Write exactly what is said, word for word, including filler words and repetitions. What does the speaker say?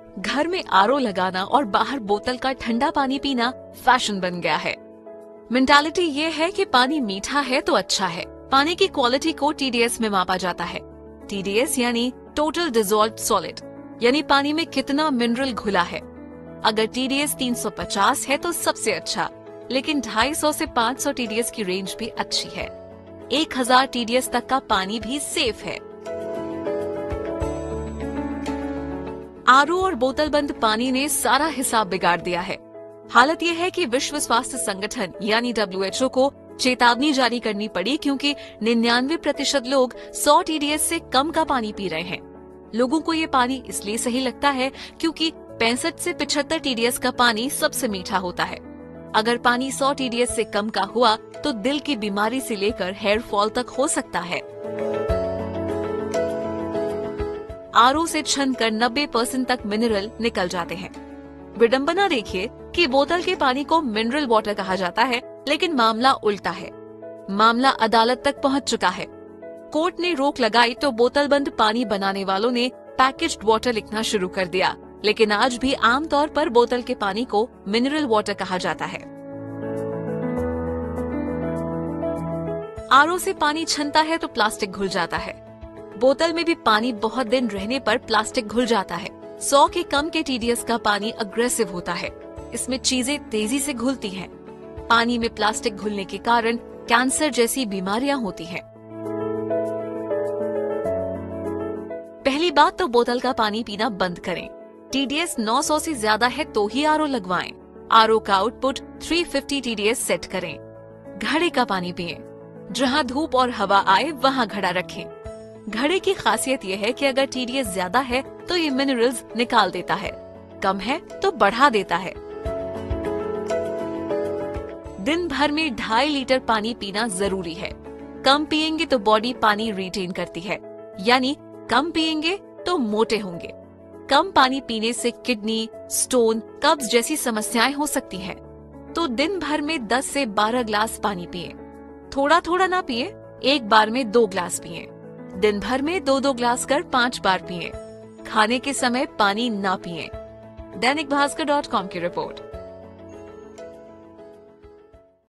घर में R O लगाना और बाहर बोतल का ठंडा पानी पीना फैशन बन गया है। मेंटालिटी ये है कि पानी मीठा है तो अच्छा है। पानी की क्वालिटी को टी डी एस में मापा जाता है। टी डी एस यानी टोटल डिसॉल्व्ड सॉलिड, यानी पानी में कितना मिनरल घुला है। अगर टी डी एस तीन सौ पचास है तो सबसे अच्छा, लेकिन ढाई सौ से पाँच सौ टी डी एस की रेंज भी अच्छी है। एक हज़ार टी डी एस तक का पानी भी सेफ है। आर ओ और बोतल बंद पानी ने सारा हिसाब बिगाड़ दिया है। हालत यह है कि विश्व स्वास्थ्य संगठन यानी डब्ल्यू एच ओ को चेतावनी जारी करनी पड़ी, क्योंकि निन्यानवे प्रतिशत लोग सौ टी डी एस से कम का पानी पी रहे हैं। लोगों को ये पानी इसलिए सही लगता है क्योंकि पैंसठ से पिछहत्तर टी डी एस का पानी सबसे मीठा होता है। अगर पानी सौ टी डी एस से कम का हुआ तो दिल की बीमारी से लेकर हेयर फॉल तक हो सकता है। आर ओ से छनकर नब्बे परसेंट तक मिनरल निकल जाते हैं। विडंबना देखिए कि बोतल के पानी को मिनरल वाटर कहा जाता है, लेकिन मामला उल्टा है। मामला अदालत तक पहुंच चुका है। कोर्ट ने रोक लगाई तो बोतल बंद पानी बनाने वालों ने पैकेज्ड वाटर लिखना शुरू कर दिया, लेकिन आज भी आमतौर पर बोतल के पानी को मिनरल वाटर कहा जाता है। आर ओ से पानी छनता है तो प्लास्टिक घुल जाता है। बोतल में भी पानी बहुत दिन रहने पर प्लास्टिक घुल जाता है। सौ के कम के टी डी एस का पानी अग्रेसिव होता है। इसमें चीजें तेजी से घुलती हैं। पानी में प्लास्टिक घुलने के कारण कैंसर जैसी बीमारियां होती हैं। पहली बात तो बोतल का पानी पीना बंद करें। टी डी एस नौ सौ से ज्यादा है तो ही आर ओ लगवाएं। आर ओ का आउटपुट तीन सौ पचास टी डी एस सेट करें। घड़े का पानी पिएं। जहां धूप और हवा आए वहां घड़ा रखें। घड़े की खासियत यह है कि अगर टी डी एस ज्यादा है तो ये मिनरल्स निकाल देता है, कम है तो बढ़ा देता है। दिन भर में ढाई लीटर पानी पीना जरूरी है। कम पिएंगे तो बॉडी पानी रिटेन करती है, यानी कम पिएंगे तो मोटे होंगे। कम पानी पीने से किडनी, स्टोन, कब्ज जैसी समस्याएं हो सकती हैं। तो दिन भर में दस से बारह ग्लास पानी पिए। थोड़ा थोड़ा ना पिए, एक बार में दो ग्लास पिए। दिन भर में दो दो ग्लास कर पांच बार पिए। खाने के समय पानी ना पिए। दैनिक भास्कर डॉट कॉम की रिपोर्ट।